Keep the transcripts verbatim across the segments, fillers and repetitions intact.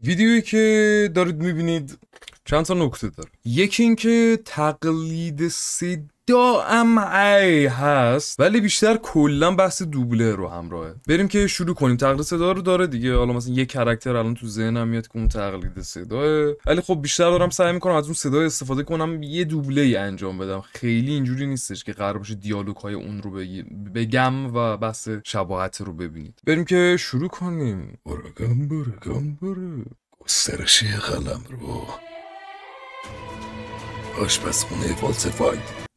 ویدیویی که دارید میبینید چند تا نکته داره. یکی این که تقلید صدا هم ای هست، ولی بیشتر کلا بحث دوبله رو همراهه. بریم که شروع کنیم. تقلید صدا رو داره دیگه. حالا مثلا یه کاراکتر الان تو ذهنم میاد که اون تقلید صداه، ولی خب بیشتر دارم سعی میکنم از اون صدای استفاده کنم یه دوبله ای انجام بدم. خیلی اینجوری نیستش که قرار باشه دیالوگ های اون رو بگم و بحث شباهت رو ببینید. بریم که شروع کنیم. برگم برگم برگم گسترشی قلم رو آشپزخونه والتر وایت.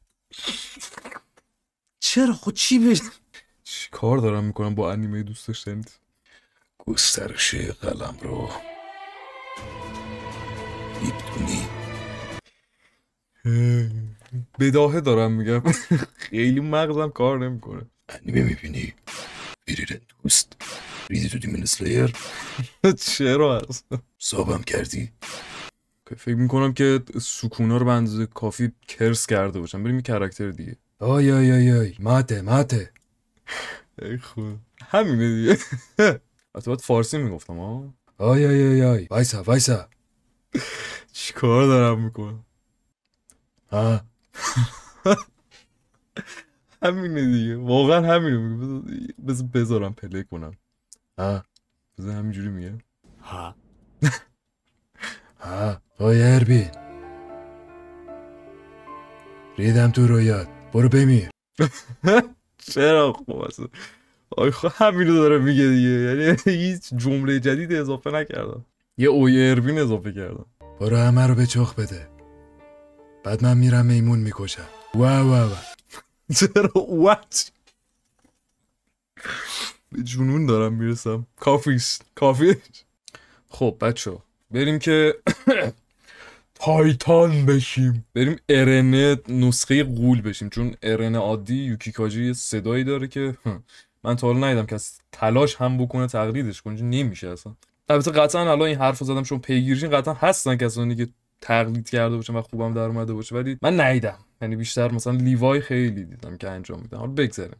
چرا خود چی بش چی کار دارم میکنم با انیمه دوست داشتنید؟ گسترشی قلم رو میتونی بداهه دارم میگم. خیلی مغزم کار نمیکنه. انیمه میبینی؟ بیریدن دوست ریدی تو دیمون اسلایر. چرا اصلا صابم کردی؟ فکر میکنم که سکونا رو به اندازه کافی کرس کرده باشم. بریم یه کاراکتر دیگه. آی آی آی آی ماته ماته. ای خود همینه دیگه. حتی باید فارسی میگفتم ها. آی آی آی آی وایسا وایسا. چی کار دارم میکنم؟ ها همینه دیگه. واقعا همینه میگه. بذار بذارم پلی کنم. ها بذار همینجوری میگه. ها ها آی اربین ریدم تو رویات برو بمیر. چرا خب اصلا آی خب همینو داره میگه دیگه. یعنی هیچ جمله جدید اضافه نکردم. یه اوی اربین اضافه کردم. برو همه رو به چخ بده بعد من میرم میمون میکشم. واو واو چرا وات به جنون دارم میرسم. کافیست کافیست. خب بچه بریم که تایتان بشیم. بریم ارنه نسخه غول بشیم، چون ارنه عادی یوکیکاجی یه صدایی داره که من تا حالا ندیدم کسی تلاش هم بکنه تقلیدش کنه. نمیشه اصلا. البته قطعا الان این حرفو زدم چون پیگیرشین قطعا هستن کسانی که تقلید کرده باشن و خوبم در اومده باشه، ولی من ندیدم. یعنی بیشتر مثلا لیوای خیلی دیدم که انجام میدن. حالا بگذاریم.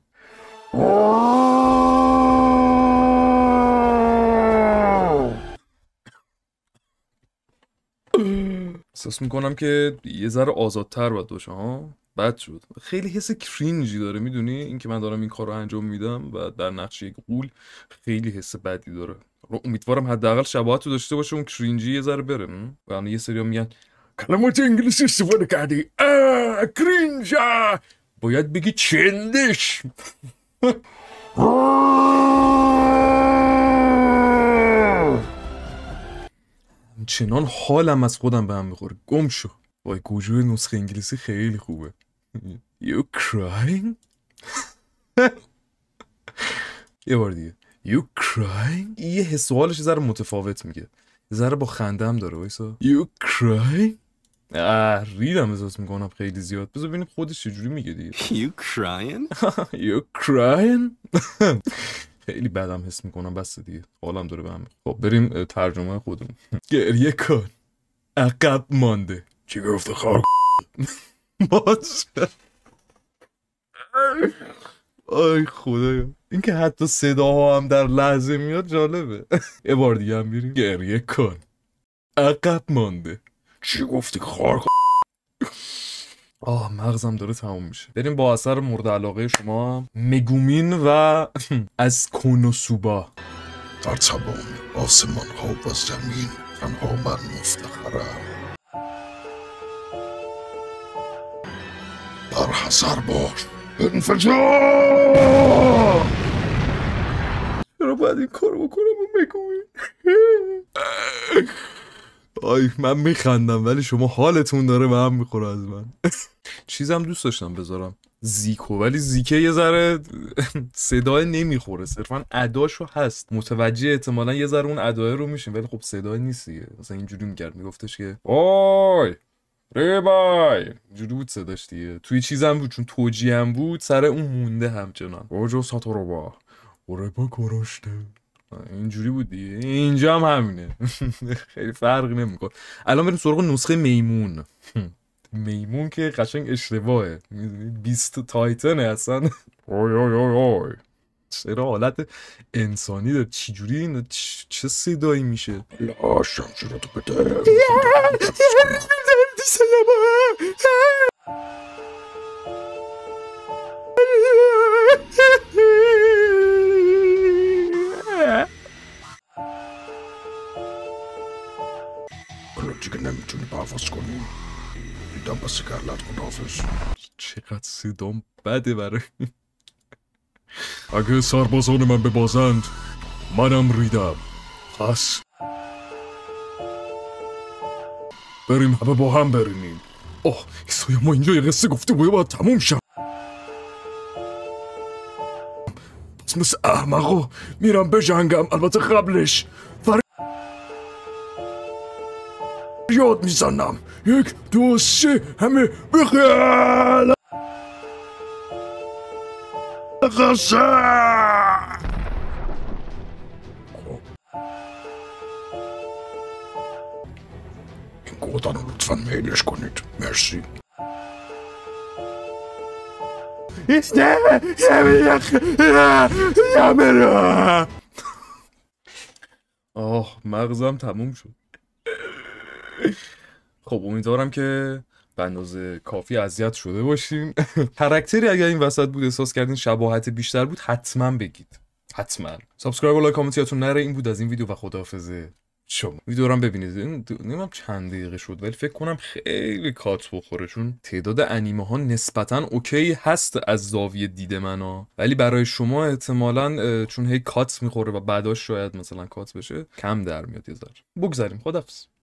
احساس میکنم که یه ذره آزادتر باید باشه ها. بد شد. خیلی حس کرینجی داره میدونی این که من دارم این کار رو انجام میدم و در نقش یک غول خیلی حس بدی داره. امیدوارم حداقل شباهت رو داشته باشه اون کرینجی یه ذره بره. و یه سری میگن کلمات انگلیسی استفاده کردی آه کرینجا، باید بگی چندش. چنان حالم از خودم به هم میخوره. گم شو. وای گوجه نسخه انگلیسی خیلی خوبه. You crying؟ یه بار دیگه You crying؟ یه حس و حالش یه ذره متفاوت میگه. یه ذره با خنده هم داره. وایسا You crying؟ آه ریدم احساس میکنم خیلی زیاد. بذار ببینیم خودش چجوری میگه دیگه. You crying؟ You crying؟ خیلی بدم حس میکنم. بس دیگه حالم داره به هم. خب بریم ترجمه خودمون. گریه کن عقب مانده. چی گفته خار باشه. آی خدایا این که حتی صداها هم در لحظه میاد جالبه. یه بار دیگه هم بریم. گریه کن عقب مانده. چی گفتی خار؟ آه مغزم داره تموم میشه. بریم با اثر مورد علاقه شما مگومین و از کونوسوبا. در تمام آسمان ها و زمین تنها من مفتخرم. در حذر باش انفجار. چرا باید این کارو بکنم با مگومین؟ آی من میخندم ولی شما حالتون داره به هم میخوره از من. چیزم دوست داشتم بذارم زیکو، ولی زیکه یه ذره صدای نمیخوره. صرفا اداشو هست. متوجه احتمالا یه ذره اون ادای رو میشیم ولی خب صدای نیست دیگه. مثلا اینجوری میکرد میگفتش که آی ریبای اینجوری بود صداش دیگه. توی چیزم بود چون توجیه هم بود سر اون مونده همچنان. اوجو ساتورو با ریبا گراشته اینجوری بود دیگه. اینجا هم همینه. خیلی فرقی نمیکنه. الان بریم سراغ نسخه میمون. میمون که قشنگ اشتباهه. میدونی بیست تایتنه اصلا. اوی اوی اوی اوی چرا حالت انسانی داره؟ چجوری این چه صدایی میشه؟ لا شمشیرتو بده. حالا دیگه نمیتونی پرواز کنی. دیدم بس کرلت خداحافظ. چقدر صدام بده برای اگه سربازان من ببازند منم ریدم. پس بریم همه با هم برینیم. اوه ایسای ما اینجا یه قصه گفته بوده باید تموم شد. پس مثل احمقا میرم بجنگم. البته قبلش فریاد میزنم یک دو سه همه بخیال قصه. این گودن رو لطفا میلش کنید. مرسی. آه مغزم تموم شد. خب امیدوارم که به اندازه کافی اذیت شده باشین. کاراکتری اگر این وسط بود احساس کردین شباهت بیشتر بود حتما بگید. حتما سابسکرایب و لایک کامنت یادتون نره. این بود از این ویدیو و خداحافظ شما. ویدیو رو هم ببینید. نمیدونم چند دقیقه شد ولی فکر کنم خیلی کات بخوره چون تعداد انیمه ها نسبتا اوکی هست از زاویه دید منو، ولی برای شما احتمالاً چون هی کات میخوره و بعداش شاید مثلا کات بشه کم در میاد. یه ذره بگذاریم. خداحافظ.